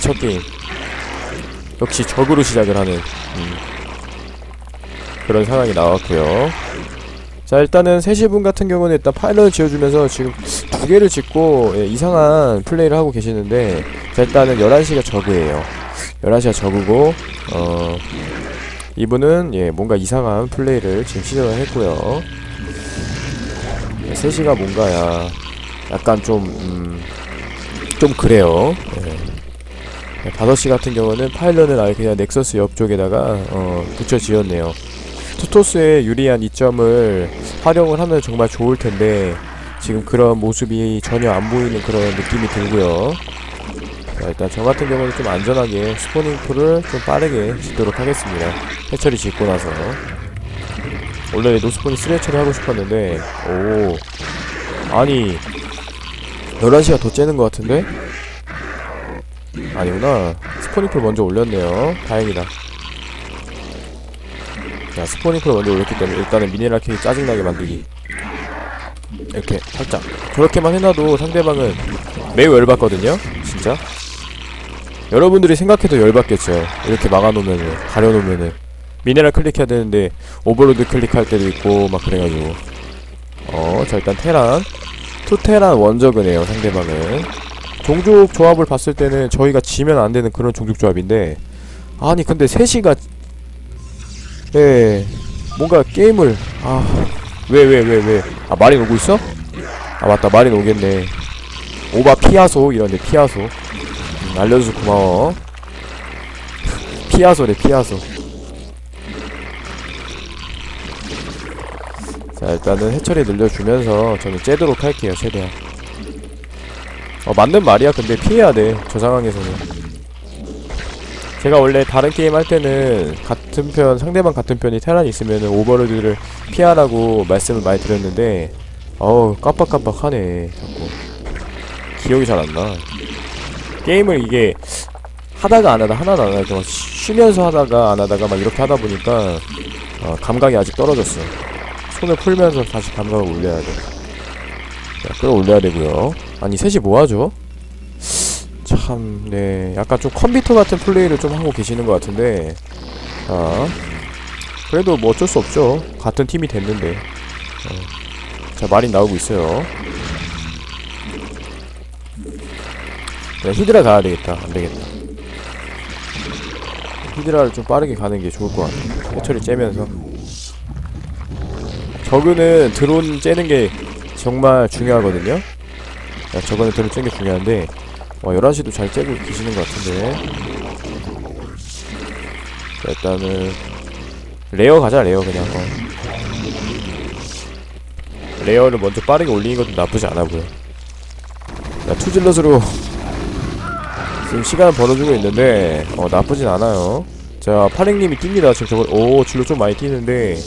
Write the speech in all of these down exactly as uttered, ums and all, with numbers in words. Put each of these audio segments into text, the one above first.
첫 게임 역시 적으로 시작을 하는 음, 그런 상황이 나왔고요. 자, 일단은 세시분 같은 경우는 일단 파일럿을 지어주면서 지금 두 개를 짓고 예, 이상한 플레이를 하고 계시는데, 자, 일단은 열한 시가 저그예요. 열한 시가 저그고 어 이분은 예 뭔가 이상한 플레이를 지금 시도를 했고요. 예, 세 시가 뭔가야 약간 좀 음, 좀 그래요. 예. 다섯 시 같은 경우는 파일럿을 아예 그냥 넥서스 옆쪽에다가 어 붙여 지었네요. 투토스의 유리한 이점을 활용을 하면 정말 좋을 텐데 지금 그런 모습이 전혀 안 보이는 그런 느낌이 들고요. 자, 일단 저 같은 경우는 좀 안전하게 스포닝풀을 좀 빠르게 짓도록 하겠습니다. 해처리 짓고 나서 원래 노스포닝 쓰리 해처리 하고 싶었는데, 오, 아니 열한 시가 더 째는 것 같은데? 아니구나. 스포닝풀 먼저 올렸네요. 다행이다. 자, 스포닝풀을 먼저 올렸기 때문에 일단은 미네랄 킥이 짜증나게 만들기. 이렇게 살짝 저렇게만 해놔도 상대방은 매우 열받거든요. 진짜 여러분들이 생각해도 열받겠죠. 이렇게 막아놓으면은, 가려놓으면은 미네랄 클릭해야 되는데 오버로드 클릭할 때도 있고 막 그래가지고. 어, 자, 일단 테란 투테란 원저그네요. 상대방은 종족 조합을 봤을 때는 저희가 지면 안 되는 그런 종족 조합인데, 아니 근데 셋이가 예 뭔가 게임을 아 왜 왜 왜 왜 아 마린 오고 있어? 아 맞다, 마린 오겠네. 오바 피아소 이런데 피아소. 음, 알려줘서 고마워. 피아소래 피아소. 자, 일단은 해처리 늘려주면서 저는 째도록 할게요. 최대한. 어 맞는 말이야. 근데 피해야 돼 저 상황에서는. 제가 원래 다른 게임 할 때는 같은 편, 상대방 같은 편이 테란이 있으면은 오버로드를 피하라고 말씀을 많이 드렸는데, 어우 깜빡깜빡하네 자꾸. 기억이 잘 안 나. 게임을 이게 하다가 안 하다, 하나도 안 하다, 쉬면서 하다가 안 하다가 막 이렇게 하다 보니까 어, 감각이 아직 떨어졌어. 손을 풀면서 다시 감각을 올려야 돼. 자, 끌어올려야 되고요. 아니 셋이 뭐하죠? 참, 네, 약간 좀 컴퓨터 같은 플레이를 좀 하고 계시는 것 같은데, 자, 그래도 뭐 어쩔 수 없죠. 같은 팀이 됐는데. 어. 자, 마린 나오고 있어요. 네, 히드라 가야 되겠다. 안 되겠다. 히드라를 좀 빠르게 가는 게 좋을 것 같아. 해처리 째면서. 저그는 드론 째는 게 정말 중요하거든요. 자, 저거는 드론 째는 게 중요한데, 와, 열한 시도 잘 째고 계시는 것 같은데. 자, 일단은 레어 가자. 레어 그냥 어. 레어를 먼저 빠르게 올리는 것도 나쁘지 않아 보여. 자, 투질럿으로 지금 시간을 벌어주고 있는데 어 나쁘진 않아요. 자, 파랭님이 뜁니다. 지금 저거. 오, 질로 좀 많이 뛰는데.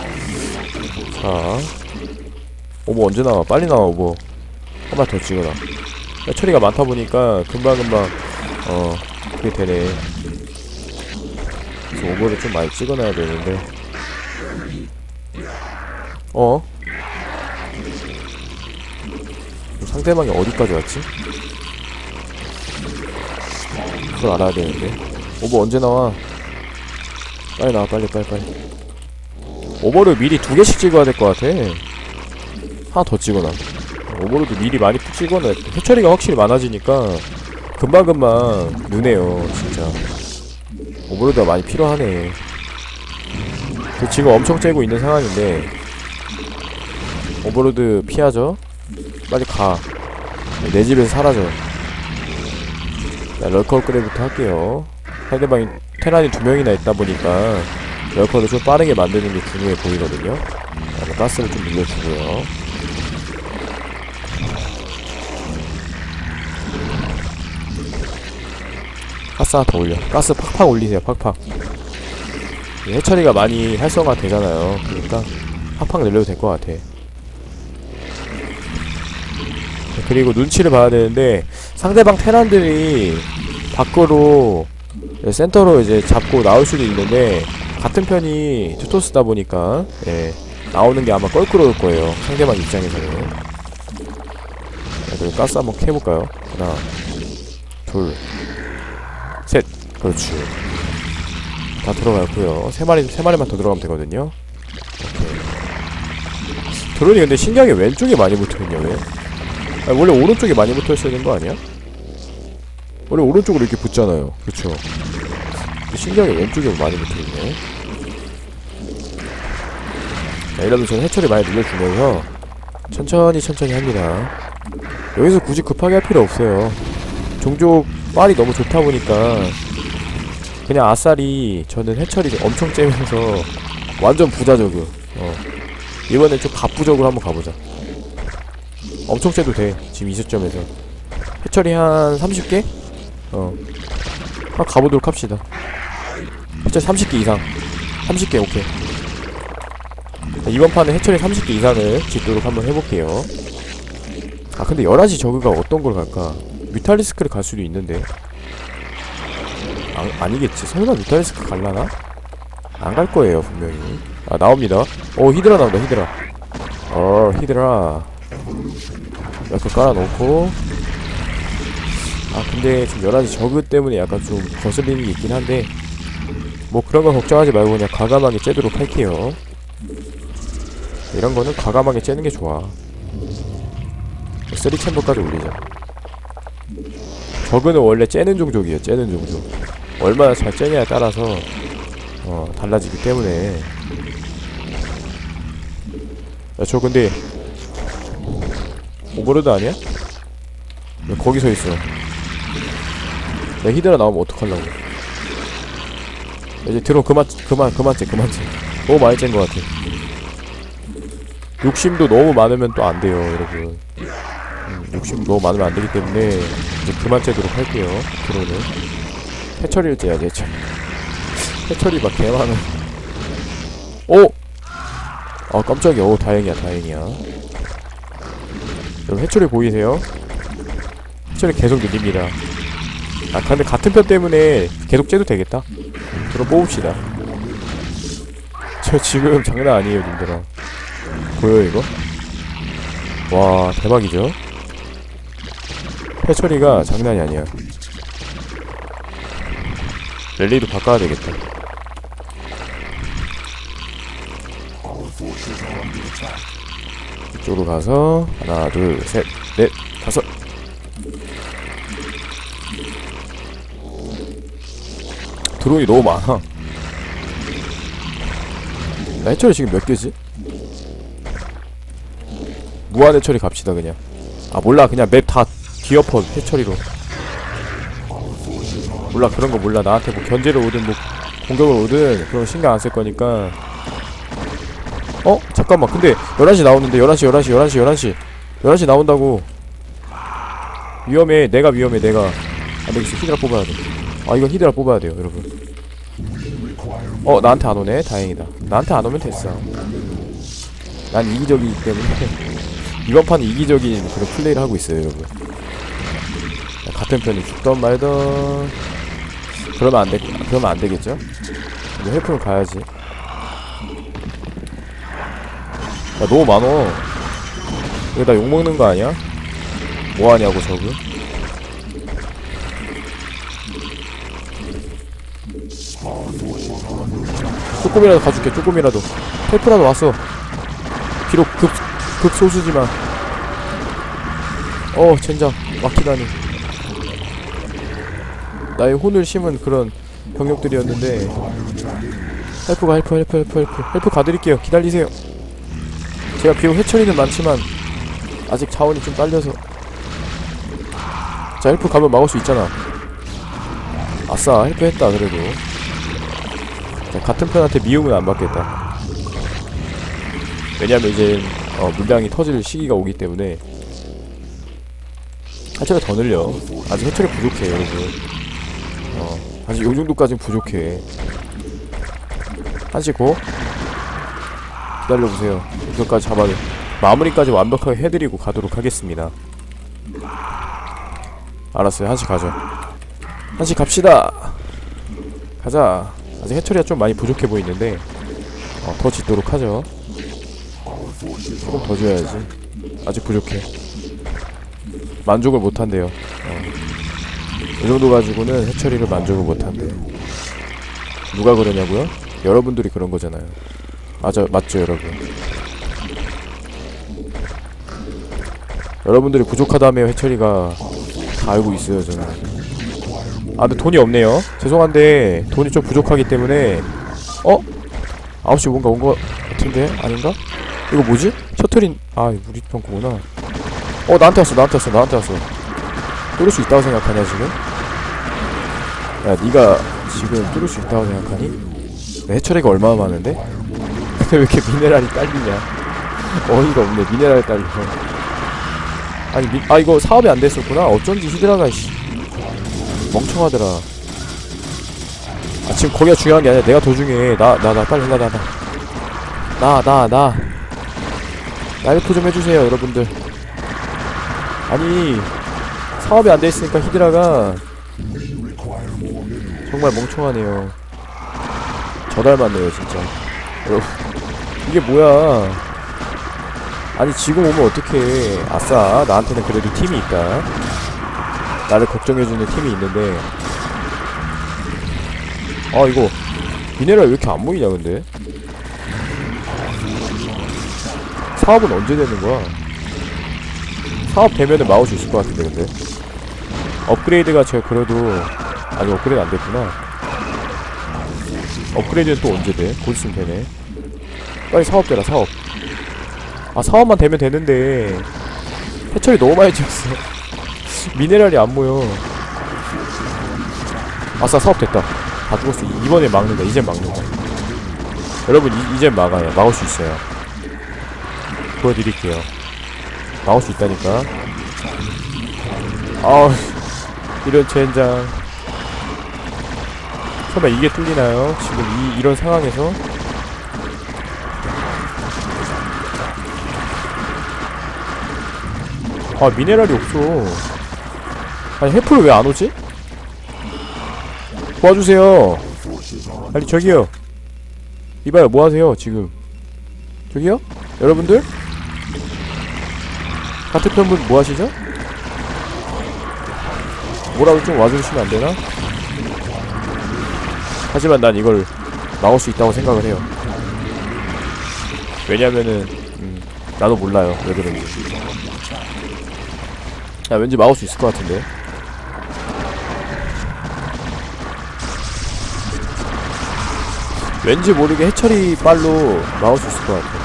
자, 오버 언제 나와? 빨리 나와. 오버 한 발 더 찍어라. 처리가 많다 보니까 금방금방 어 그게 되네. 그래서 오버를 좀 많이 찍어놔야 되는데. 어? 상대방이 어디까지 왔지? 그걸 알아야 되는데. 오버 언제 나와? 빨리 나와. 빨리 빨리 빨리. 오버를 미리 두 개씩 찍어야 될 것 같아. 하나 더 찍어놔. 오버로드 미리 많이 푹 찍어놔. 해처리가 확실히 많아지니까 금방금방 느네요. 진짜 오버로드가 많이 필요하네. 지금 엄청 째고 있는 상황인데 오버로드 피하죠? 빨리 가. 내 집에서 사라져. 자, 럴커 업그레이드부터 할게요. 상대방이 테란이 두 명이나 있다 보니까 럴커를 좀 빠르게 만드는 게 중요해 보이거든요. 자, 가스를 좀 늘려주고요. 가스 하나 더 올려. 가스 팍팍 올리세요. 팍팍. 해처리가 많이 활성화 되잖아요. 그러니까 팍팍 늘려도 될 것 같아. 그리고 눈치를 봐야 되는데 상대방 테란들이 밖으로 센터로 이제 잡고 나올 수도 있는데 같은 편이 투토스다 보니까 예, 나오는 게 아마 껄끄러울 거예요. 상대방 입장에서는. 자, 그리고 가스 한번 캐볼까요? 하나, 둘, 셋. 그렇지. 다 들어갔고요. 세 마리, 세 마리만 더 들어가면 되거든요. 오케이. 드론이 근데 신기하게 왼쪽에 많이 붙어있냐, 왜? 아니, 원래 오른쪽에 많이 붙어있어야 되는 거 아니야? 원래 오른쪽으로 이렇게 붙잖아요. 그쵸? 신기하게 왼쪽에 많이 붙어있네. 자, 이러면 저는 해처리 많이 늘려주면서 천천히 천천히 합니다. 여기서 굳이 급하게 할 필요 없어요. 종족 빨이 너무 좋다 보니까 그냥 아싸리 저는 해처리 엄청 째면서 완전 부자적이요. 어. 이번엔 좀 갑부적으로 한번 가보자. 엄청 째도 돼. 지금 이 시점에서 해처리 한 삼십 개? 어. 한번 가보도록 합시다. 해처리 삼십 개 이상. 삼십 개 오케이. 자, 이번 판은 해처리 삼십 개 이상을 짓도록 한번 해볼게요. 아 근데 열한 시 저그가 어떤 걸 갈까? 뮤탈리스크를 갈 수도 있는데 아, 아니겠지. 설마 뮤탈리스크 갈라나? 안 갈 거예요 분명히. 아 나옵니다. 오 히드라 나온다. 히드라. 어 히드라 이렇게 깔아놓고. 아 근데 지금 열한 시 저그 때문에 약간 좀 거슬리는 게 있긴 한데 뭐 그런 거 걱정하지 말고 그냥 과감하게 째도록 할게요. 이런 거는 과감하게 째는 게 좋아. 쓰리 챔버까지 올리자. 저그는 원래 째는 종족이에요. 째는 종족. 얼마나 잘 째냐에 따라서 어 달라지기 때문에. 야 저 근데 오버로드 아니야? 왜 거기 서있어? 내 히드라 나오면 어떡하려고. 이제 드론 그만 그만 그만 째 그만 째. 너무 많이 짠 것 같아. 욕심도 너무 많으면 또 안 돼요 여러분. 음, 욕심 너무 많으면 안 되기 때문에 이제 그만 째도록 할게요. 드론은 해처리를 째야지. 해처리 해처리 막 개많아. 오! 아 깜짝이야. 오 다행이야 다행이야. 여러분 해처리 보이세요? 해처리 계속 늘립니다. 아 근데 같은 편 때문에 계속 째도 되겠다. 드론 뽑읍시다. 저 지금 장난 아니에요 님들아. 보여 이거? 와 대박이죠? 해처리가 장난이 아니야. 랠리도 바꿔야 되겠다. 이쪽으로 가서 하나 둘 셋 넷 다섯. 드론이 너무 많아. 나 해처리 지금 몇 개지? 무한 해처리 갑시다 그냥. 아 몰라 그냥 맵 다 뒤엎어 해처리로. 몰라 그런 거 몰라. 나한테 뭐 견제를 오든 뭐 공격을 오든 그런 거 신경 안 쓸 거니까. 어? 잠깐만 근데 열한 시 나오는데 열한 시 열한 시 열한 시 열한 시 열한 시 나온다고. 위험해. 내가 위험해 내가. 안되겠어. 히드라 뽑아야 돼. 아 이건 히드라 뽑아야 돼요 여러분. 어 나한테 안 오네. 다행이다. 나한테 안 오면 됐어. 난 이기적이기 때문에 이번 판은 이기적인 그런 플레이를 하고 있어요 여러분. 같은 편이 죽던 말던 그러면 안 돼. 그러면 안 되겠죠? 이거 헬프는 가야지. 야 너무 많어. 이거 나 욕먹는 거 아니야? 뭐하냐고 저거. 조금이라도 가줄게. 조금이라도 헬프라도 왔어. 비록 급, 급소수지만. 어 젠장 막히다니. 나의 혼을 심은 그런 병력들이었는데. 헬프가 헬프 헬프 헬프 헬프 헬프 가드릴게요. 기다리세요. 제가 비록 해처리는 많지만 아직 자원이 좀 딸려서. 자 헬프 가면 막을 수 있잖아. 아싸 헬프 했다 그래도. 자, 같은 편한테 미움은 안 받겠다. 왜냐면 이제 어, 물량이 터질 시기가 오기 때문에. 해처리가 더 늘려. 아직 해처리 부족해 여러분. 어, 아직 요 정도까지는 부족해. 한시고 기다려보세요. 이것까지 잡아야 돼. 마무리까지 완벽하게 해드리고 가도록 하겠습니다. 알았어요. 한시 가죠. 한시 갑시다. 가자. 아직 해처리가 좀 많이 부족해 보이는데 어, 더 짓도록 하죠. 조금 더 줘야지. 아직 부족해. 만족을 못한대요. 어. 이 정도 가지고는 해처리를 만족을 못한대. 누가 그러냐고요? 여러분들이 그런 거잖아요. 맞아, 맞죠 여러분? 여러분들이 부족하다며 해처리가 다 알고 있어요 저는. 아 근데 돈이 없네요. 죄송한데 돈이 좀 부족하기 때문에. 어? 아홉 시 뭔가 온 거 같은데? 아닌가? 이거 뭐지? 셔틀인.. 아 우리 편 거구나. 어 나한테 왔어 나한테 왔어 나한테 왔어. 뚫을 수 있다고 생각하냐 지금? 야 니가 지금 뚫을 수 있다고 생각하니? 해처리가 얼마나 많은데? 근데 왜 이렇게 미네랄이 딸리냐? 어이가 없네. 미네랄이 딸려. 아니 미.. 아 이거 사업이 안 됐었구나. 어쩐지 히드라가 씨 멍청하더라. 아 지금 거기가 중요한 게 아니야. 내가 더 중요해. 나 나 나 빨리 나 나 나 나 나 나 나이프 좀 해주세요 여러분들. 아니 사업이 안 돼있으니까 히드라가 정말 멍청하네요. 저 닮았네요 진짜 여러분. 이게 뭐야. 아니 지금 오면 어떡해. 아싸 나한테는 그래도 팀이 있다. 나를 걱정해주는 팀이 있는데. 아 이거 미네랄 왜 이렇게 안 보이냐 근데. 사업은 언제 되는 거야? 사업 되면은 막을 수 있을 것 같은데 근데. 업그레이드가 제가 그래도 아니 업그레이드 안 됐구나. 업그레이드는 또 언제 돼? 곧 있으면 되네. 빨리 사업 되라 사업. 아 사업만 되면 되는데 해처리 너무 많이 지었어. 미네랄이 안 모여. 아싸 사업 됐다. 다 죽었어. 이번에 막는다. 이젠 막는다. 여러분 이, 이젠 막아요. 막을 수 있어요. 보여드릴게요. 막을 수 있다니까. 아우 이런 젠장. 설마 이게 뚫리나요? 지금 이, 이런 상황에서? 아 미네랄이 없어. 아니 해프를 왜 안 오지? 도와주세요. 빨리 저기요. 이봐요 뭐하세요 지금. 저기요? 여러분들? 같은 편분 뭐하시죠? 뭐라도 좀 와주시면 안되나? 하지만 난 이걸 막을 수 있다고 생각을 해요. 왜냐면은 음, 나도 몰라요 왜 그런지. 야 왠지 막을 수 있을 것 같은데. 왠지 모르게 해처리 빨로 막을 수 있을 것 같아.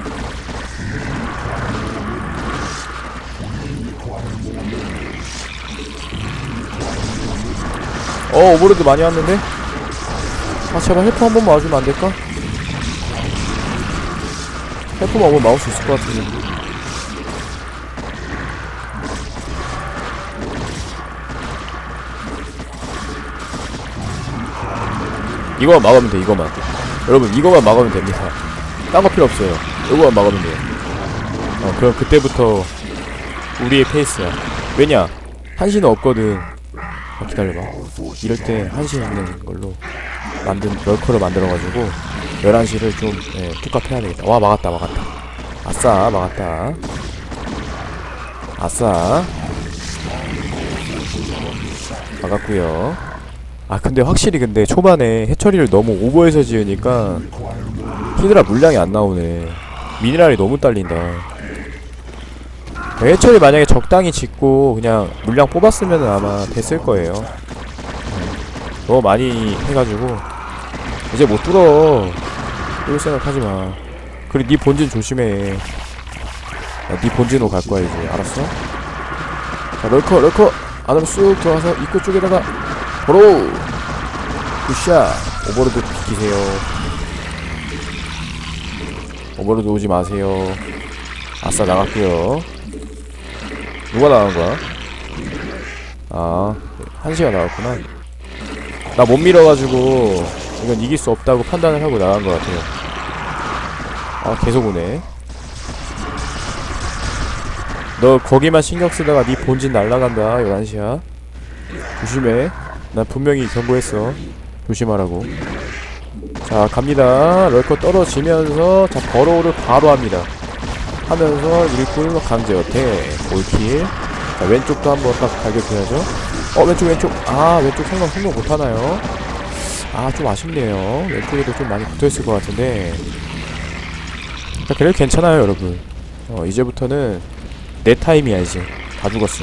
어 오버로드 많이 왔는데? 아 제발 헬프 한 번만 와주면 안될까? 헬프만 오면 막을 수 있을 것 같은데. 이거만 막으면 돼 이거만. 여러분 이거만 막으면 됩니다. 딴 거 필요 없어요. 이거만 막으면 돼요. 어 그럼 그때부터 우리의 페이스야. 왜냐 한시는 없거든. 아 기다려봐. 이럴 때 한시 있는 걸로 만든 럴커를 만들어가지고 열한 시를 좀 예, 툭값 해야 되겠다. 와 막았다 막았다. 아싸 막았다. 아싸 막았구요. 아 근데 확실히 근데 초반에 해처리를 너무 오버해서 지으니까 히드라 물량이 안 나오네. 미네랄이 너무 딸린다. 해처리 만약에 적당히 짓고 그냥 물량 뽑았으면 아마 됐을 거예요. 너무 많이 해가지고 이제 못 뚫어. 뚫을 생각하지마. 그리고 니 본진 조심해. 야, 니 본진으로 갈 거야 이제. 알았어? 자 럴커 럴커 안으로 쑥 들어와서 입구 쪽에다가 바로 굿샷. 오버로드 비키세요. 오버로드 오지 마세요. 아싸 나갔고요. 누가 나간 거야? 아 한시가 나왔구나. 나 못 밀어가지고 이건 이길 수 없다고 판단을 하고 나간 것 같아요. 아 계속 오네. 너 거기만 신경 쓰다가 네 본진 날라간다. 열한 시야 조심해. 난 분명히 경고했어. 조심하라고. 자 갑니다. 럴커 떨어지면서 자 버로우를 바로 합니다. 하면서 일꾼 강제 어택 올킬. 자 왼쪽도 한번 딱 발격해야죠. 어 왼쪽 왼쪽 아 왼쪽 성공 성공 못하나요? 아 좀 아쉽네요. 왼쪽에도 좀 많이 붙어있을 것 같은데 자, 그래도 괜찮아요 여러분. 어 이제부터는 내 타임이야. 이제 다 죽었어.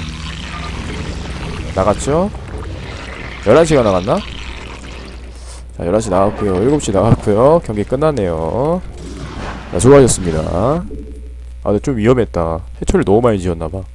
나갔죠? 열한 시가 나갔나? 자 열한 시 나갔고요 일곱 시 나갔고요 경기 끝났네요. 자 수고하셨습니다. 아 근데 좀 위험했다. 해초를 너무 많이 지었나봐.